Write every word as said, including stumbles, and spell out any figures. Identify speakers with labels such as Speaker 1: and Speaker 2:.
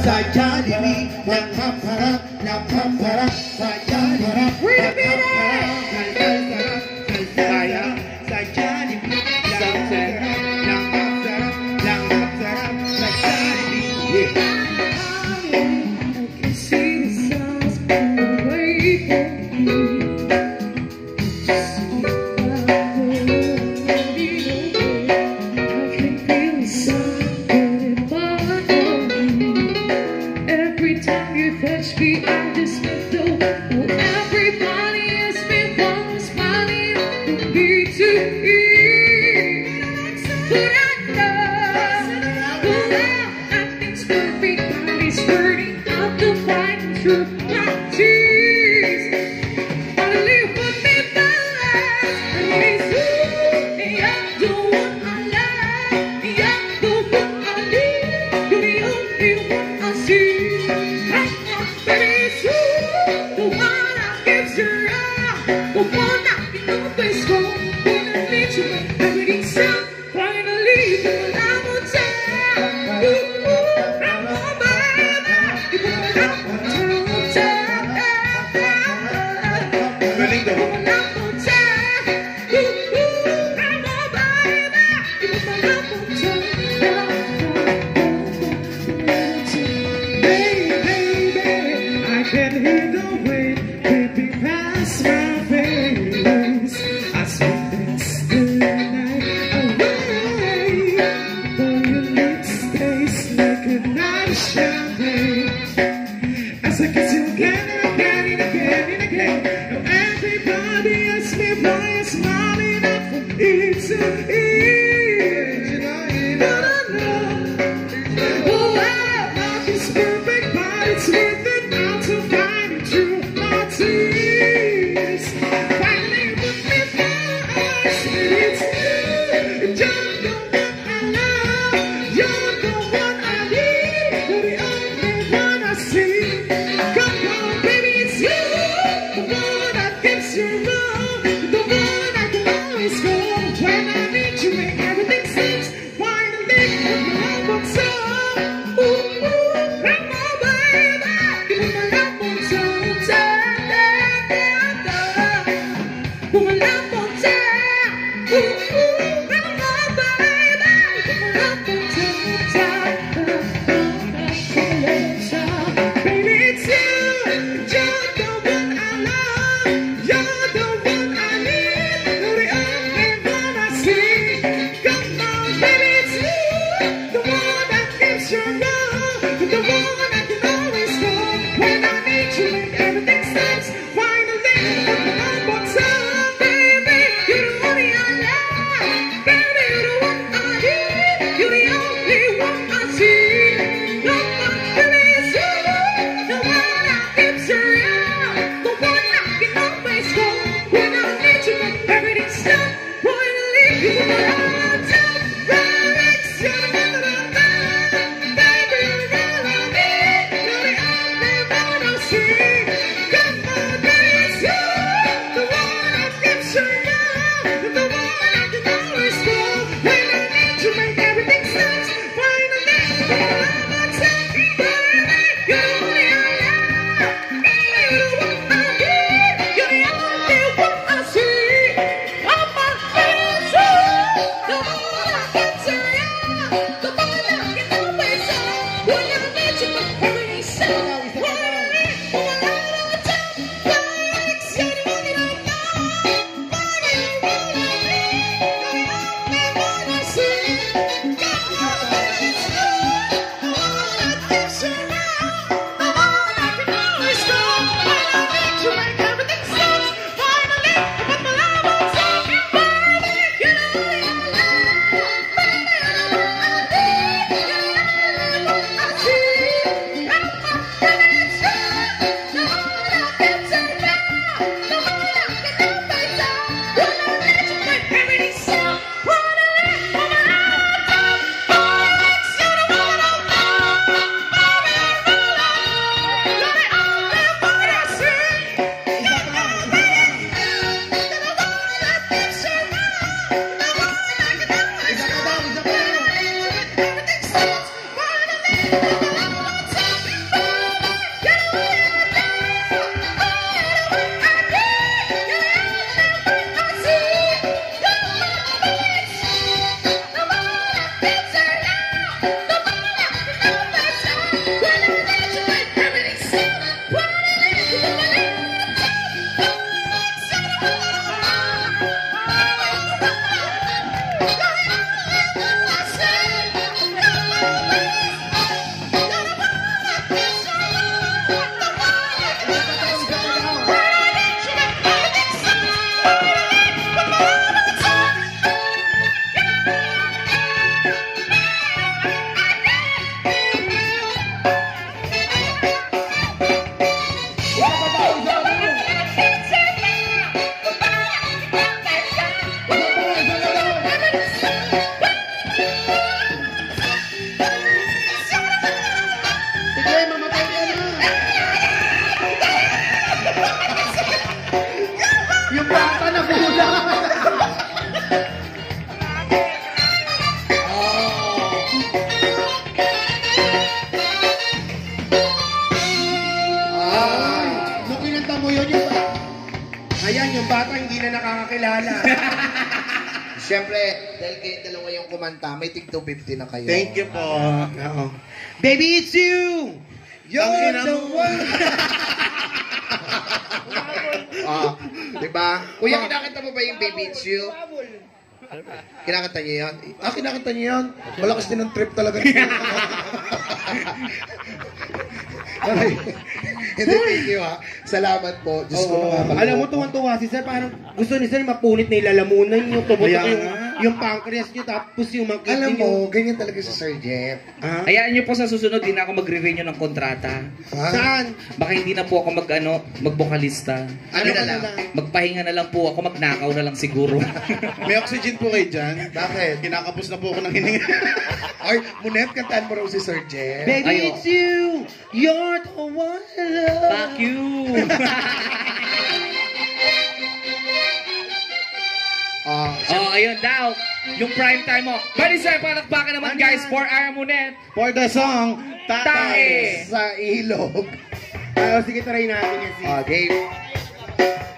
Speaker 1: Sajali, la papara, la papara, Sajali, la papara, Saya, Sajali, la papara, la papara, la papara, Sajali.
Speaker 2: I can see the stars pull away from you. Every time you touch me, I just feel oh, everybody has been one smiling for me to hear. But I know, well, I think everybody's hurting out the fighting through my tears. I live with me balance, and it's you, and you're the one I love, and you're the one I need, you're the only one I see. The one I can always go when I need you. Everything's so finally, but I'm on time. Ooh, ooh, I'm on baby. But I'm on time. But I'm on time. Ooh, ooh, I'm on baby. But I'm on time. Baby, baby, I can hear the wind creeping past my. I spent this night away, but your lips taste like a night of champagne. As I kiss you again and again and again and again, now everybody asks me why you're smiling up from ear to ear. But I know, oh, I love this perfect body, it's worth it now to find it through my tears. You're the one I need, you're the only one I see. Come
Speaker 1: Ayan, yung bata hindi na nakakakilala.
Speaker 3: Siyempre, dahil kayo dalawa yung kumanta, may tig two fifty na kayo.
Speaker 2: Thank you po.
Speaker 1: Oo. Baby, it's you! You're
Speaker 2: Ang ina
Speaker 1: the
Speaker 2: mo.
Speaker 1: one!
Speaker 3: Ah, di ba? Kuya, kinakanta mo ba yung Baby It's You? Kinakanta niyo yun?
Speaker 2: Ah, kinakanta niyo yun? Malakas din ang trip talaga niyo.
Speaker 3: Ay, hindi, thank you ha. Salamat po. Diyos ko,
Speaker 1: Oo.
Speaker 3: nakakaloka.
Speaker 1: Alam mo, tuwan-tuwa si Sir. Parang gusto ni Sir mapunit na ilalamunan yung tumutok
Speaker 2: Kaya
Speaker 1: yung,
Speaker 2: nga.
Speaker 1: yung pancreas nyo tapos yung mga
Speaker 3: Alam
Speaker 1: kidney
Speaker 3: mo,
Speaker 1: nyo.
Speaker 3: ganyan talaga si Sir Jeff.
Speaker 1: Ah?
Speaker 4: Hayaan niyo po sa susunod, di na ako magre-renew ng kontrata.
Speaker 3: Ha?
Speaker 1: Saan?
Speaker 4: Baka hindi na po ako mag, ano, magbokalista.
Speaker 3: Ano na lang?
Speaker 4: Magpahinga na lang po ako, magnakaw na lang siguro.
Speaker 2: May oxygen po kayo dyan.
Speaker 3: Bakit?
Speaker 2: Kinakapos na po ako ng hininga.
Speaker 3: Ay, Munet, kantaan mo raw si Sir Jeff.
Speaker 1: Baby,
Speaker 4: Ayo.
Speaker 1: it's you! You're the one I love!
Speaker 4: Fuck you!
Speaker 3: Ah,
Speaker 4: Oh, ayun daw. Yung prime time mo. Bali sir, palakpakan naman guys for Aramunet.
Speaker 2: For the song,
Speaker 4: Tae.
Speaker 2: Tae.
Speaker 3: sa ilog.
Speaker 1: Ah, sige, try natin yan.
Speaker 3: Ah, game.